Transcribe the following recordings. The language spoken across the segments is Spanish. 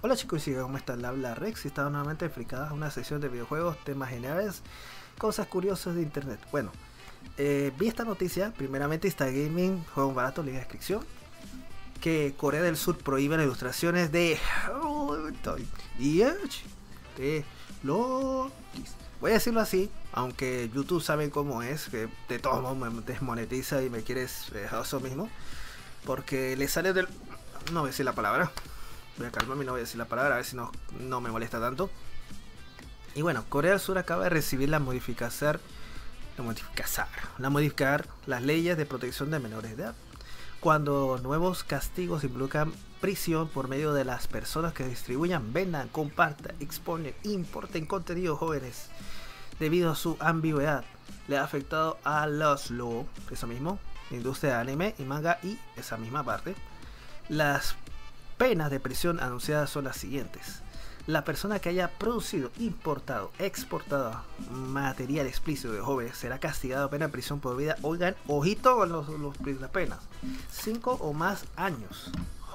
Hola chicos y ¿cómo están? Le habla Rex y estaba nuevamente enfricada a una sesión de videojuegos, temas generales, cosas curiosas de internet. Bueno, vi esta noticia, primeramente Instagaming, juego barato, link en descripción, que Corea del Sur prohíbe las ilustraciones de lo voy a decirlo así, aunque YouTube sabe cómo es, que de todos modos me desmonetiza y me quieres eso mismo, porque le sale del... no voy a decir la palabra. Voy a calmarme y no voy a decir la palabra, a ver si no me molesta tanto. Y bueno, Corea del Sur acaba de recibir modificar las leyes de protección de menores de edad, cuando nuevos castigos involucran prisión por medio de las personas que distribuyan, vendan, compartan, exponen, importen contenidos jóvenes. Debido a su ambigüedad, le ha afectado a los eso mismo, la industria de anime y manga y esa misma parte. Las penas de prisión anunciadas son las siguientes: la persona que haya producido, importado, exportado material explícito de jóvenes será castigado a pena de prisión por vida. Oigan, ojito con las penas: 5 o más años.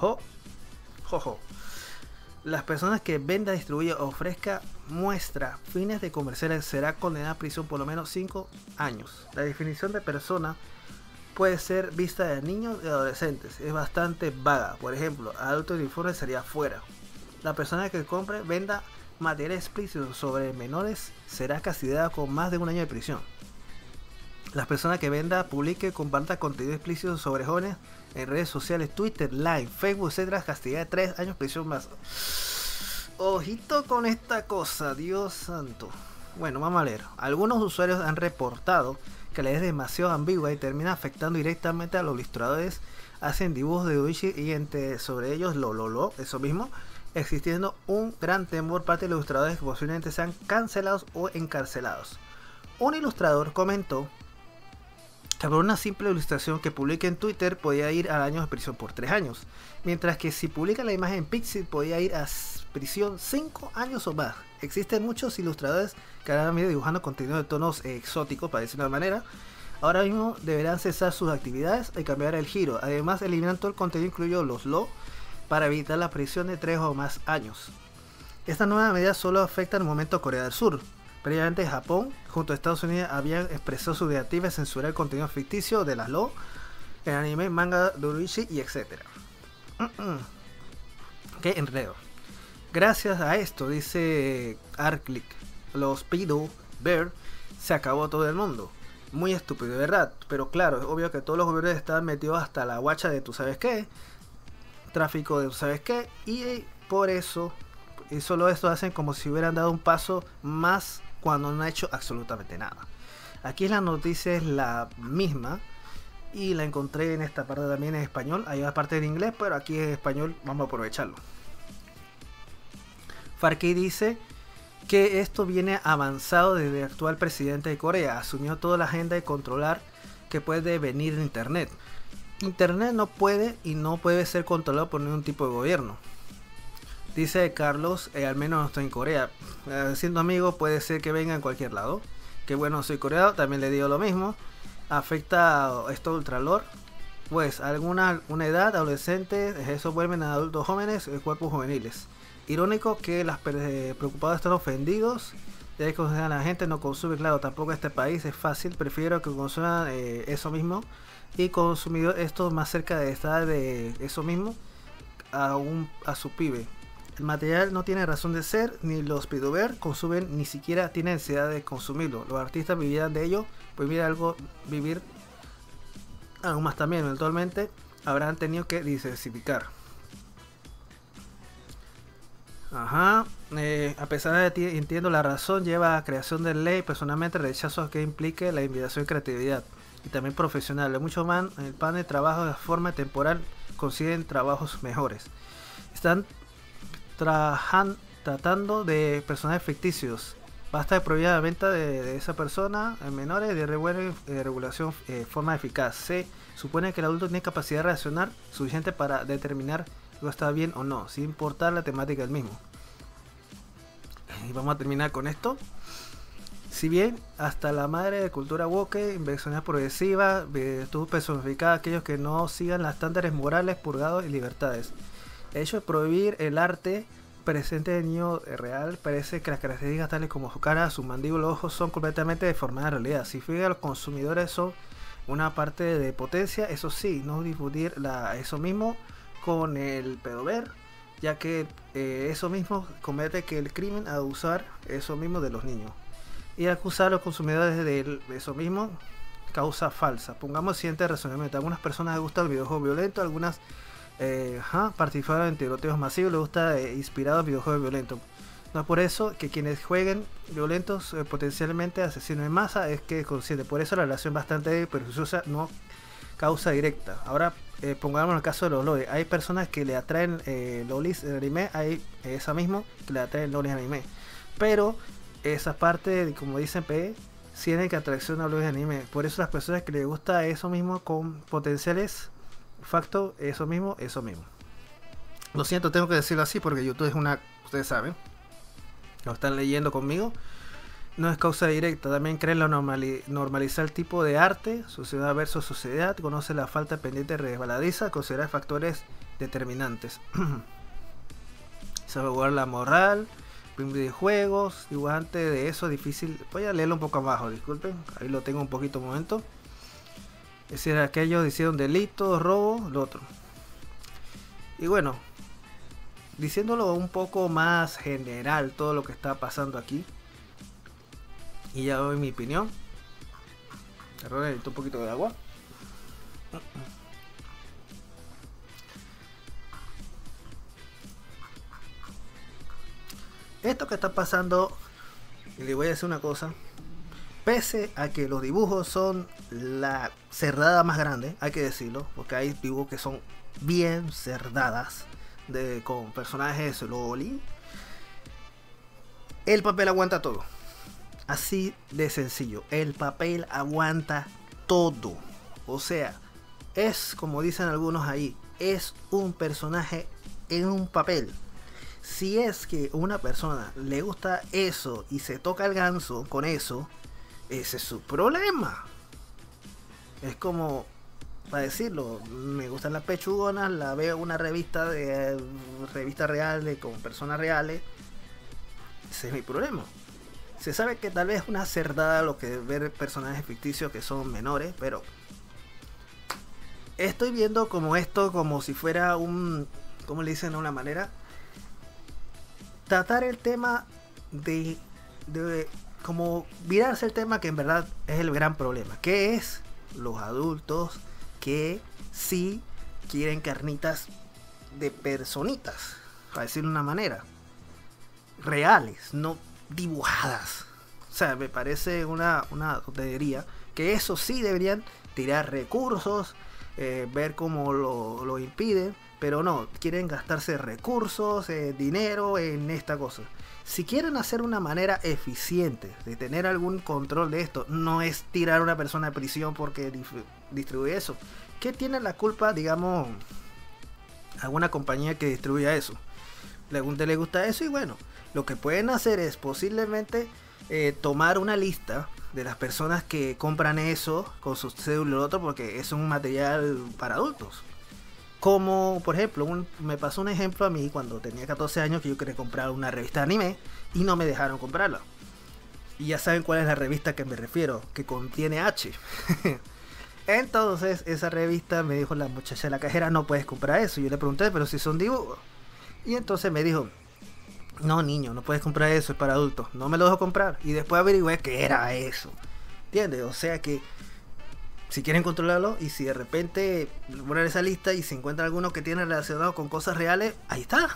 Jo. Las personas que venda, distribuya o ofrezca, muestra fines de comerciales será condenada a prisión por lo menos 5 años. La definición de persona puede ser vista de niños y adolescentes, es bastante vaga. Por ejemplo, adultos de informe sería fuera. La persona que compre, venda material explícito sobre menores será castigada con más de 1 año de prisión. Las personas que venda, publique, comparta contenido explícito sobre jóvenes en redes sociales, Twitter, Line, Facebook, etcétera, castigada de 3 años de prisión más. Ojito con esta cosa, Dios santo. Bueno, vamos a leer. Algunos usuarios han reportado que la ley es demasiado ambigua y termina afectando directamente a los ilustradores. Hacen dibujos de Uishi y entre sobre ellos eso mismo, existiendo un gran temor por parte de los ilustradores que posiblemente sean cancelados o encarcelados. Un ilustrador comentó que por una simple ilustración que publique en Twitter podía ir a años de prisión por 3 años, mientras que si publica la imagen en Pixel podía ir a prisión 5 años o más. Existen muchos ilustradores que han venido dibujando contenido de tonos exóticos, para decirlo de una manera. Ahora mismo deberán cesar sus actividades y cambiar el giro. Además, eliminan todo el contenido, incluido los para evitar la prisión de 3 o más años. Esta nueva medida solo afecta al momento a Corea del Sur. Previamente Japón, junto a Estados Unidos, habían expresado su negativa a censurar el contenido ficticio de las el anime, manga, doujinshi y etc. Qué enredo. Gracias a esto, dice Arclick, los Pido Bear se acabó todo el mundo. Muy estúpido, de verdad. Pero claro, es obvio que todos los gobiernos están metidos hasta la guacha de tú sabes qué, tráfico de tú sabes qué, y por eso, y solo esto hacen como si hubieran dado un paso más cuando no han hecho absolutamente nada. Aquí la noticia es la misma y la encontré en esta parte también en español. Hay una parte en inglés, pero aquí en español vamos a aprovecharlo. Farkey dice que esto viene avanzado desde el actual presidente de Corea. Asumió toda la agenda de controlar que puede venir de Internet. Internet no puede y no puede ser controlado por ningún tipo de gobierno. Dice Carlos, al menos no estoy en Corea. Siendo amigo puede ser que venga en cualquier lado. Que bueno, soy coreano, también le digo lo mismo. Afecta esto ultralor. Pues una edad, adolescentes, eso vuelven a adultos jóvenes, cuerpos juveniles. Irónico que las preocupados están ofendidos. Ya que la gente no consume, claro, tampoco este país es fácil. Prefiero que consuman eso mismo. Y consumidor esto más cerca de estar de eso mismo a su pibe. El material no tiene razón de ser, ni los pidover consumen, ni siquiera tienen necesidad de consumirlo. Los artistas vivirán de ello, pues vivir algo más también. Eventualmente habrán tenido que diversificar. A pesar de ti, entiendo la razón, lleva a creación de ley. Personalmente rechazo que implique la invitación y creatividad y también profesional. Muchos más en el pan de trabajo de forma temporal consiguen trabajos mejores. Están tratando de personajes ficticios. Basta de prohibir la venta de esa persona en menores de regulación forma eficaz. Se supone que el adulto tiene capacidad de reaccionar suficiente para determinar si está bien o no, sin importar la temática del mismo. Y vamos a terminar con esto. Si bien hasta la madre de cultura woke, inversiones progresivas, virtud personificada, aquellos que no sigan los estándares morales, purgados y libertades. El hecho de prohibir el arte presente del niño real parece que las características tales como su cara, su mandíbula, ojos son completamente deformadas en realidad. Si fija, los consumidores son una parte de potencia, eso sí, no difundir eso mismo con el pedover, ya que eso mismo comete que el crimen a usar eso mismo de los niños. Y acusar a los consumidores de eso mismo, causa falsa. Pongamos el siguiente razonamiento: algunas personas les gusta el videojuego violento, algunas participaron en tiroteos masivos, les gusta inspirados videojuegos violentos. No es por eso que quienes jueguen violentos, potencialmente asesinos en masa, es que es consciente. Por eso la relación bastante perniciosa, no causa directa. Ahora pongamos el caso de los lolis. Hay personas que le atraen lolis en anime, hay esa mismo que le atraen lolis en anime. Pero esa parte, como dicen P, tienen que atracción a lolis en anime. Por eso las personas que les gusta eso mismo con potenciales facto, eso mismo. Lo siento, tengo que decirlo así porque YouTube es una, ustedes saben, lo están leyendo conmigo, no es causa directa. También creen lo normalizar el tipo de arte, sociedad versus sociedad, conoce la falta pendiente resbaladiza, considerar factores determinantes. Salvaguardar la moral, videojuegos, dibujante de eso, difícil. Voy a leerlo un poco abajo, disculpen, ahí lo tengo un poquito un momento. Es decir, aquellos hicieron delitos, robo, lo otro. Y bueno, diciéndolo un poco más general todo lo que está pasando aquí, y ya doy mi opinión. Necesito un poquito de agua. Esto que está pasando, y le voy a decir una cosa: pese a que los dibujos son la cerdada más grande, hay que decirlo, porque hay dibujos que son bien cerdadas, con personajes loli, el papel aguanta todo. Así de sencillo, el papel aguanta todo. O sea, es como dicen algunos ahí, es un personaje en un papel. Si es que a una persona le gusta eso y se toca el ganso con eso, ese es su problema. Es como, para decirlo, me gustan las pechugonas, la veo en una revista real con personas reales, ese es mi problema. Se sabe que tal vez es una cerdada lo que ver personajes ficticios que son menores, pero estoy viendo como esto como si fuera un, ¿cómo le dicen de una manera? Tratar el tema de como virarse el tema que en verdad es el gran problema, que es los adultos que sí quieren carnitas de personitas, para decirlo de una manera, reales, no dibujadas. O sea, me parece una tontería, que eso sí deberían tirar recursos, ver cómo lo impiden, pero no, quieren gastarse recursos, dinero en esta cosa. Si quieren hacer una manera eficiente de tener algún control de esto, no es tirar a una persona a prisión porque distribuye eso. ¿Qué tiene la culpa, digamos, alguna compañía que distribuya eso? Le gusta eso y bueno, lo que pueden hacer es posiblemente tomar una lista de las personas que compran eso con sus cédulas y lo otro, porque es un material para adultos. Como por ejemplo, me pasó un ejemplo a mí cuando tenía 14 años que yo quería comprar una revista de anime y no me dejaron comprarla. Y ya saben cuál es la revista que me refiero, que contiene H. Entonces esa revista me dijo la muchacha de la cajera, no puedes comprar eso. Yo le pregunté, pero si son dibujos. Y entonces me dijo, no niño, no puedes comprar eso, es para adultos. No me lo dejo comprar. Y después averigüé que era eso. ¿Entiendes? O sea que si quieren controlarlo y si de repente poner esa lista y se encuentra alguno que tiene relacionado con cosas reales, ahí está.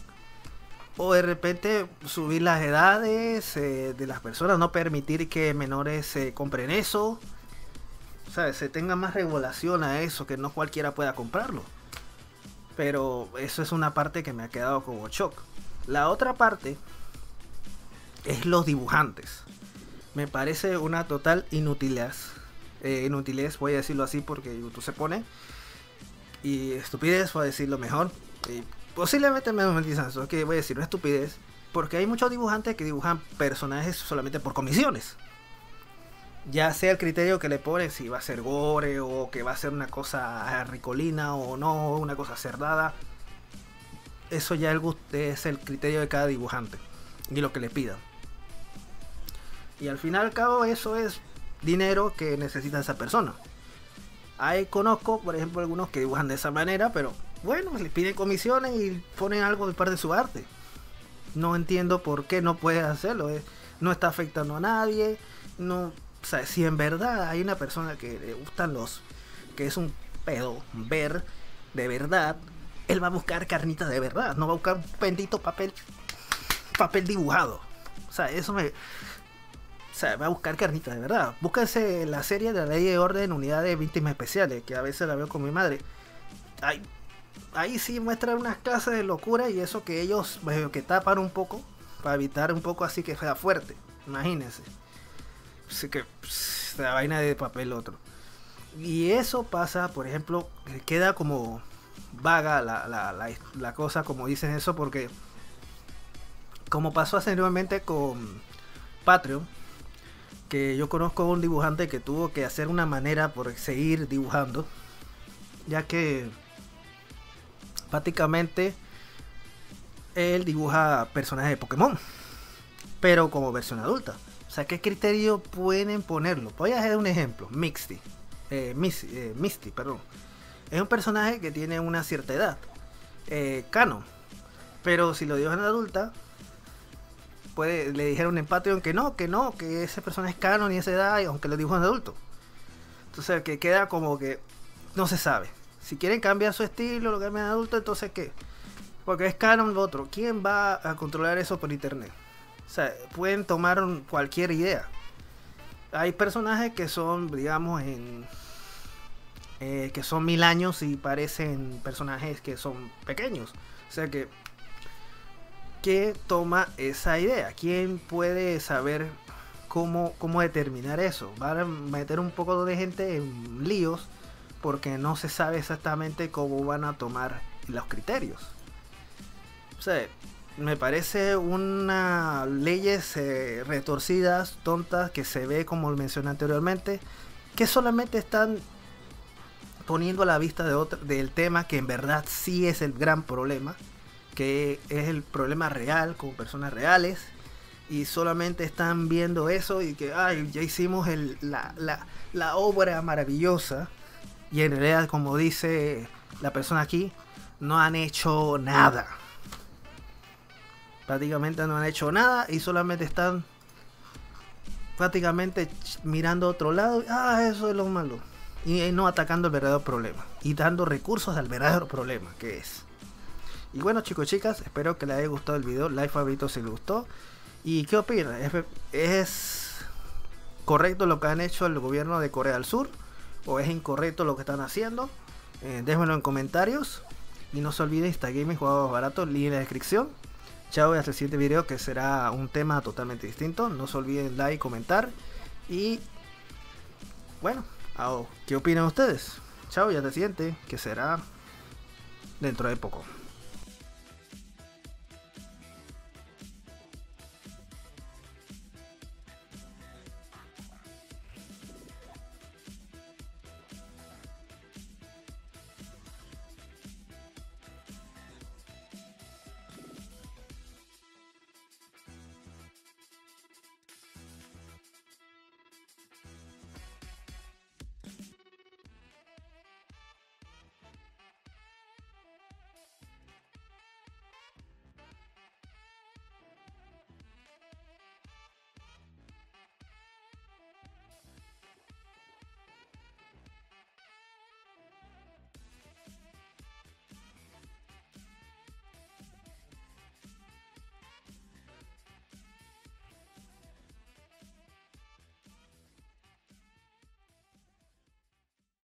O de repente subir las edades de las personas, no permitir que menores compren eso. O sea, se tenga más regulación a eso, que no cualquiera pueda comprarlo. Pero eso es una parte que me ha quedado como shock. La otra parte es los dibujantes. Me parece una total inutilez, voy a decirlo así porque YouTube se pone. Y estupidez, voy a decirlo mejor. Posiblemente me dicen eso, que voy a decir una estupidez. Porque hay muchos dibujantes que dibujan personajes solamente por comisiones. Ya sea el criterio que le ponen, si va a ser gore o que va a ser una cosa ricolina o no, una cosa cerdada. eso ya es el criterio de cada dibujante y lo que le pidan. Y al fin y al cabo eso es dinero que necesita esa persona. Ahí conozco, por ejemplo, algunos que dibujan de esa manera, pero bueno, les piden comisiones y ponen algo de parte de su arte. No entiendo por qué no puedes hacerlo. No está afectando a nadie. No, o sea, si en verdad hay una persona que le gustan que es un pedo ver de verdad, él va a buscar carnita de verdad, no va a buscar un bendito papel dibujado. O sea, va a buscar carnita de verdad. Búsquense la serie de la Ley de Orden, Unidad de Víctimas Especiales, que a veces la veo con mi madre. Ahí sí muestran unas clases de locura, y eso que ellos que tapan un poco para evitar un poco así que sea fuerte. Imagínense. Así que la vaina de papel otro. Y eso pasa, por ejemplo, queda como vaga la cosa, como dicen eso, porque como pasó anteriormente con Patreon, que yo conozco a un dibujante que tuvo que hacer una manera por seguir dibujando, ya que prácticamente él dibuja personajes de Pokémon, pero como versión adulta. O sea, ¿qué criterio pueden ponerlo? Voy a hacer un ejemplo. Misty, perdón. Es un personaje que tiene una cierta edad, canon, pero si lo dibujan adulta, le dijeron en Patreon que ese personaje es canon y esa edad, aunque lo dibujan adulto. Entonces que queda como que no se sabe. Si quieren cambiar su estilo, lo cambian a adulto, entonces ¿qué? Porque es canon lo otro. ¿Quién va a controlar eso por internet? O sea, pueden tomar cualquier idea. Hay personajes que son, digamos, que son 1000 años y parecen personajes que son pequeños. O sea que, ¿qué toma esa idea? ¿Quién puede saber cómo determinar eso? Van a meter un poco de gente en líos porque no se sabe exactamente cómo van a tomar los criterios. O sea, me parece unas leyes retorcidas, tontas, que se ve, como mencioné anteriormente, que solamente están poniendo a la vista del tema que en verdad sí es el gran problema, que es el problema real con personas reales, y solamente están viendo eso y que ya hicimos la obra maravillosa, y en realidad, como dice la persona aquí, no han hecho nada. Prácticamente no han hecho nada y solamente están prácticamente mirando a otro lado. Eso es lo malo. Y no atacando el verdadero problema y dando recursos al verdadero problema, que es. Y bueno, chicos y chicas, espero que les haya gustado el video. Like, favorito si les gustó. ¿Y qué opinan? ¿Es correcto lo que han hecho el gobierno de Corea del Sur? ¿O es incorrecto lo que están haciendo? Déjenmelo en comentarios. Y no se olviden, Instagaming, juegos baratos, link en la descripción. Chao, y hasta el siguiente video, que será un tema totalmente distinto. No se olviden like, comentar. Y bueno, ¿qué opinan ustedes? Chao, y hasta el siguiente, que será dentro de poco.